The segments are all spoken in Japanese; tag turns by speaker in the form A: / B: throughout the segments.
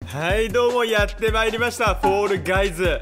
A: はいどうもやってまいりましたフォールガイズ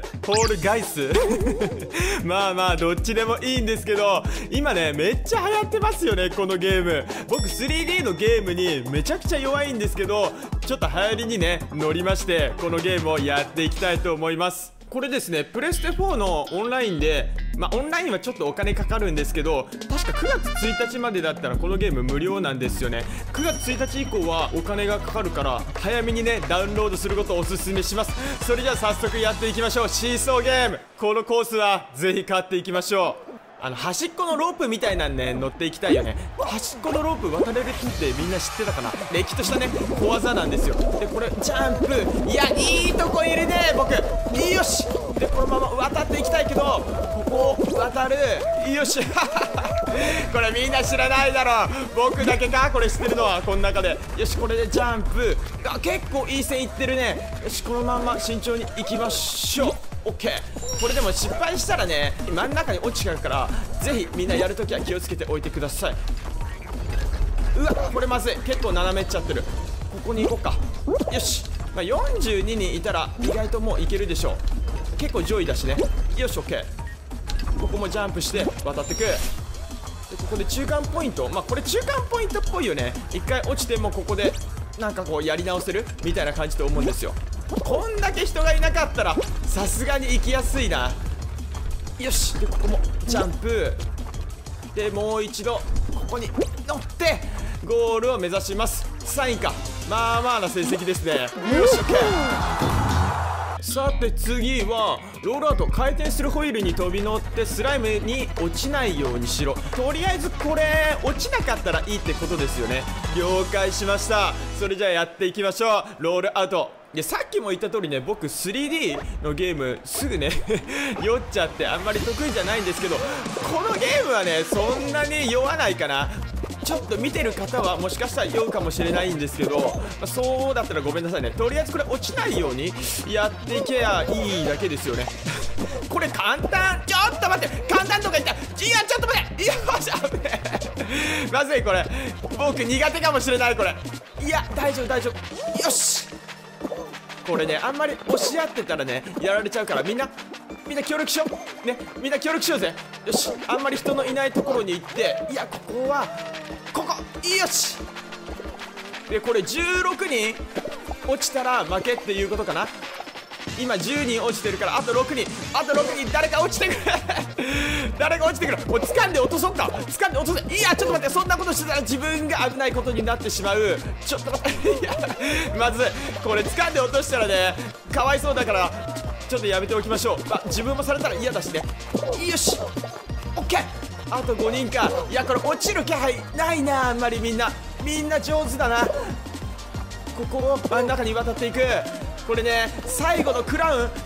A: まあまあどっちでもいいんですけど、今ねめっちゃ流行ってますよねこのゲーム。僕 3D のゲームにめちゃくちゃ弱いんですけど、ちょっと流行りにね乗りまして、このゲームをやっていきたいと思います。これですね、プレステ4のオンラインで、オンラインはちょっとお金かかるんですけど、確か9月1日までだったらこのゲーム無料なんですよね。9月1日以降はお金がかかるから、早めにねダウンロードすることをおすすめします。それじゃあ早速やっていきましょう。シーソーゲーム、このコースはぜひ勝っていきましょう。端っこのロープみたいなんね乗っていきたいよね。端っこのロープ渡れるってみんな知ってたかな。れっきとしたね小技なんですよ。でこれジャンプ、いやいいとこいるね僕。よし、でこのまま渡っていきたいけど、ここを渡る。よしこれみんな知らないだろう、僕だけかこれ知ってるのは。この中でよし、これでジャンプ。結構いい線いってるね。よし、このまま慎重に行きましょう。オッケー。これでも失敗したらね真ん中に落ちちゃうから、ぜひみんなやるときは気をつけておいてください。うわこれまずい、結構斜めっちゃってる。ここに行こうか。よし、42人いたら意外ともういけるでしょう。結構上位だしね。よしオッケー。ここもジャンプして渡ってく。でここで中間ポイント、これ中間ポイントっぽいよね。一回落ちてもここでなんかこうやり直せるみたいな感じと思うんですよ。こんだけ人がいなかったらさすがに行きやすいな。よし、でここもジャンプで、もう一度ここに乗ってゴールを目指します。3位か、まあまあな成績ですね。よし OK。 さて次はロールアウト、回転するホイールに飛び乗ってスライムに落ちないようにしろ。とりあえずこれ落ちなかったらいいってことですよね。了解しました。それじゃあやっていきましょう。ロールアウト。でさっきも言った通りね、僕 3D のゲームすぐね酔っちゃってあんまり得意じゃないんですけど、このゲームはねそんなに酔わないかな。ちょっと見てる方はもしかしたら酔うかもしれないんですけど、そうだったらごめんなさいね。とりあえずこれ落ちないようにやっていけばいいだけですよねこれ簡単。ちょっと待って、簡単とか言った。いやちょっと待って、いや危ねえまずい、これ僕苦手かもしれないこれ。いや大丈夫大丈夫。よし、これねあんまり押し合ってたらねやられちゃうから、みんな協力しようね。みんな協力しようぜ。よし、あんまり人のいないところに行って、いやここはここ。よし、でこれ16人落ちたら負けっていうことかな。今10人落ちてるからあと6人誰か落ちてくる誰か落ちてくる。もう掴んで落とそうか。掴んで落とせ。いやちょっと待って、そんなことしてたら自分が危ないことになってしまう。ちょっと待っていやまずこれ掴んで落としたらねかわいそうだからちょっとやめておきましょう。自分もされたら嫌だしね。よしオッケー、あと5人か。いやこれ落ちる気配ないな。あんまりみんな上手だな。ここを真ん中に渡っていく。これね最後のクラウン、いいよ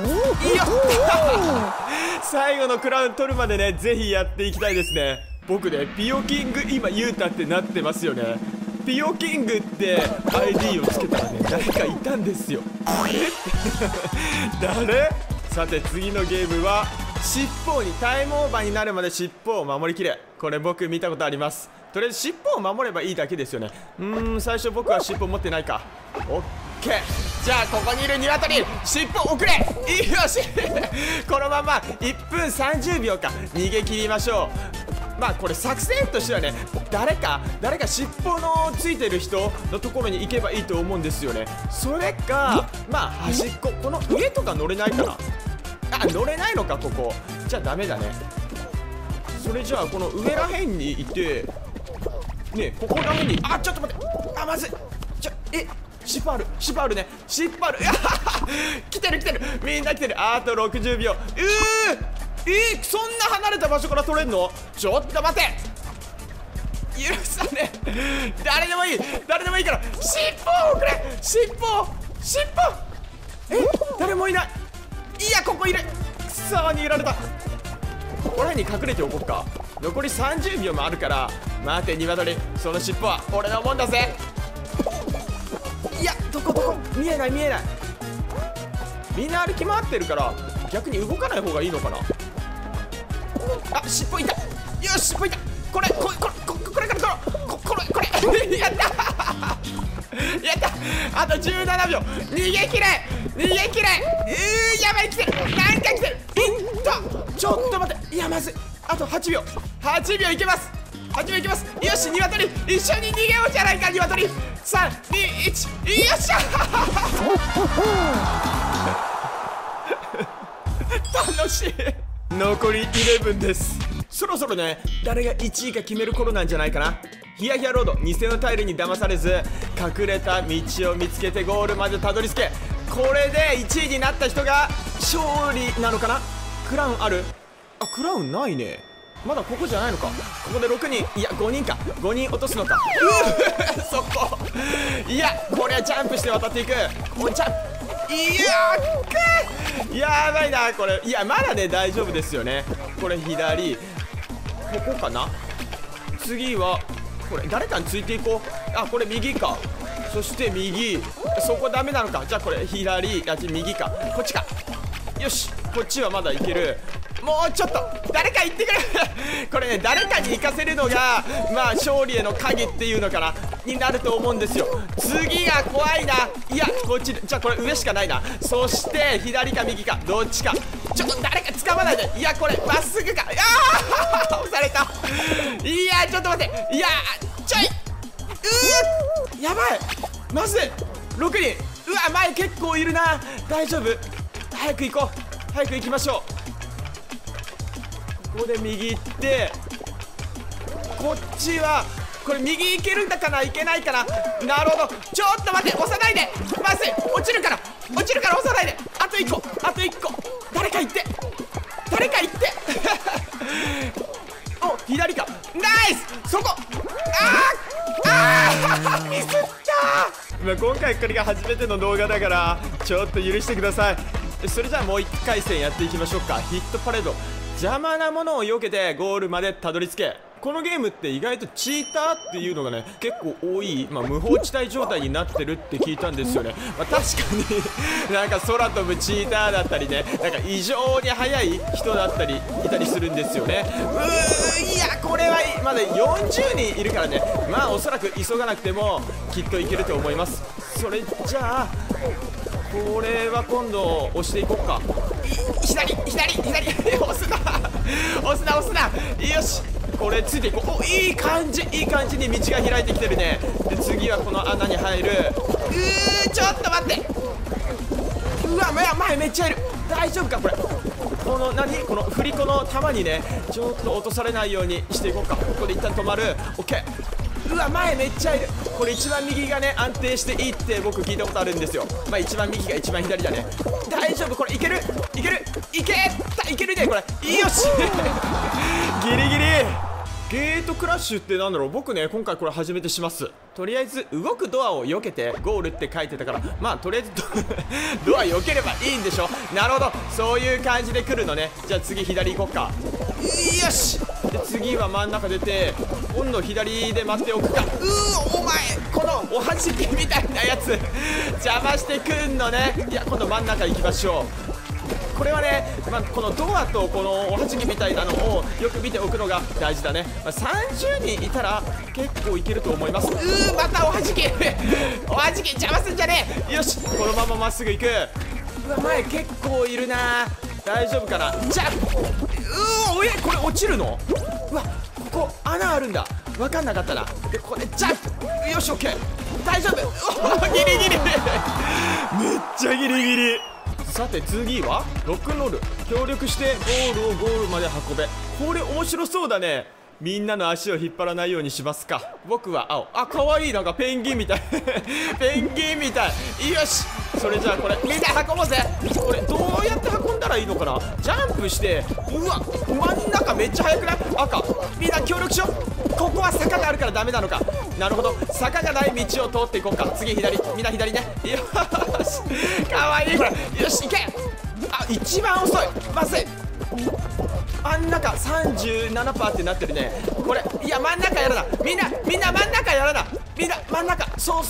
A: 最後のクラウン取るまでねぜひやっていきたいですね。僕ねピヨキング今ユータってなってますよね。ピヨキングって ID をつけたらね誰かいたんですよ。誰？さて次のゲームは尻尾にタイムオーバーになるまで尻尾を守りきれ。これ僕見たことあります。とりあえず尻尾を守ればいいだけですよね。最初僕は尻尾持ってないか。オッケー。じゃあここにいるニワトリ尻尾送れ。よしこのまま1分30秒か逃げ切りましょう。これ作戦としてはね誰か尻尾のついてる人のところに行けばいいと思うんですよね。それか端っこ、この上とか乗れないかな。乗れないのかここ。じゃあダメだね。それじゃあこの上らへんにいてね、ここらへんにちょっと待って、まずい。尻尾あるね。尻尾ある来てるみんな来てる。あと60秒。そんな離れた場所から取れんの？ちょっと待て、許さねえ。誰でもいいから尻尾をくれ。尻尾誰もいない。いやここいる。くそー、逃げられた。ここら辺に隠れておこうか。残り30秒もあるから。待てニワトリ、その尻尾は俺のもんだぜ。いやどこ見えない。みんな歩き回ってるから逆に動かない方がいいのかな。尻尾いた。よし尻尾いた。これから取ろう。これやったやった。あと17秒。逃げきれ、逃げきれ。やばい、来てる。なんか来てる。いった。ちょっと待って。いや、まずい。あと8秒。8秒いけます。8秒いけます。よし、鶏一緒に逃げようじゃないか。鶏3、2、1。よっしゃ楽しい。残り11です。そろそろね、誰が1位か決める頃なんじゃないかな。ヒヤヒヤロード、偽のタイルに騙されず隠れた道を見つけてゴールまでたどり着け。これで1位になった人が勝利なのかな。クラウンある？あ、クラウンないね。まだここじゃないのか。ここで6人、いや5人か。5人落とすのか。そこ。いや、これはジャンプして渡っていく。もうジャンプ。いややばいなこれ。いや、まだね大丈夫ですよね。これ左、ここかな。次はこれ誰かについていこう。あ、これ右か。そして右、そこダメなのか。じゃあこれ左、あ、右か。こっちか。よし、こっちはまだいける。もうちょっと誰か行ってくれ。これね、誰かに行かせるのがまあ勝利への鍵っていうのかなになると思うんですよ。次が怖いな。いや、こっち、じゃあこれ上しかないな。そして左か右かどっちか。ちょっと誰か掴まないで。いや、これまっすぐか。押された。いや、ちょっと待って。いや、ちょい、やばい、まずい。6人。うわ、前結構いるな。大丈夫。早く行こう。早く行きましょう。ここで右行って、こっちはこれ右行けるんだかな、行けないかな。なるほど。ちょっと待って、押さないで。まずい、落ちるから落ちるから、押さないで。あと1個、あと1個。誰か行って、誰か行ってお、左か。ナイス。そこ。ミスった。まあ今回これが初めての動画だからちょっと許してください。それじゃあもう1回戦やっていきましょうか。ヒットパレード。邪魔なものを避けてゴールまでたどり着け。このゲームって意外とチーターっていうのがね結構多い、無法地帯状態になってるって聞いたんですよね。確かになんか空飛ぶチーターだったりね、なんか異常に速い人だったりいたりするんですよね。いや、これはまだ40人いるからね、まあおそらく急がなくてもきっといけると思います。それじゃあこれは今度押していこうか。左押すな押すな押すな。よし、これついていこう。お、いい感じ、いい感じに道が開いてきてるね。で次はこの穴に入る。ちょっと待って。うわ、前めっちゃいる。大丈夫かこれ。このこの振り子の球にねちょっと落とされないようにしていこうか。ここで一旦止まる。オッケー。うわ、前めっちゃいる。これ一番右がね安定していいって僕聞いたことあるんですよ。一番右が一番左だね。大丈夫、これいけるいけるいけるねこれ。よしギリギリ。ゲートクラッシュってなんだろう。僕ね今回これ初めてします。とりあえず動くドアを避けてゴールって書いてたから、とりあえずドア避ければいいんでしょ。なるほど、そういう感じで来るのね。じゃあ次左行こっか。よし。で次は真ん中出て今度左で待っておくか。お前このおはじきみたいなやつ邪魔してくんのね。いや、今度真ん中行きましょう。これはね、このドアとこのおはじきみたいなのをよく見ておくのが大事だね。30人いたら結構いけると思います。またおはじきおはじき邪魔すんじゃねえ。よし、このまままっすぐ行く。うわ、前結構いるな。大丈夫かな。じゃあこれ落ちるの。うわ、ここ穴あるんだ。分かんなかったな。でこれジャンプ。よし、オッケー。大丈夫。ギリギリめっちゃギリギリ。さて次はロックンロール。協力してゴールまで運べ。これ面白そうだね。みんなの足を引っ張らないようにしますか。僕は青。あ、かわいい。なんかペンギンみたいペンギンみたい。よし、それじゃあこれみんな運ぼうぜ。これどうやって運んだらいいのかな。ジャンプして。うわ、真ん中めっちゃ速くない。赤。みんな協力しよう。ここは坂があるからダメなのか。なるほど、坂がない道を通っていこうか。次左、みんな左ね。よし、かわいいこれ。よし、行け。あ、一番遅い。まずい。真ん中 37% ってなってるね。これ、いや、真ん中やらな。みんな真ん中やらな。みんな真ん中。そう。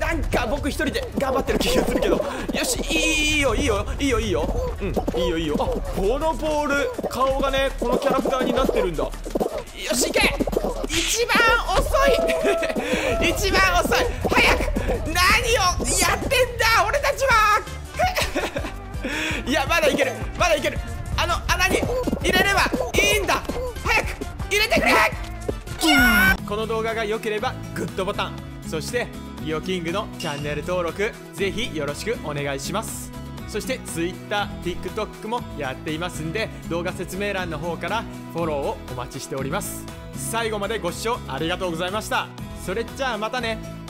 A: なんか僕一人で頑張ってる気がするけど。よし、いいよ。うん、いいよ。あ、このボール顔がねこのキャラクターになってるんだ。よし、行け。一番遅い一番遅い。早く何をやってんだ俺たちは。いやまだいけるまだいける。あの穴に入れればいいんだ。早く入れてくれ。この動画が良ければグッドボタン、そしてイオキングのチャンネル登録ぜひよろしくお願いします。そして Twitter、TikTok もやっていますんで、動画説明欄の方からフォローをお待ちしております。最後までご視聴ありがとうございました。それじゃあまたね。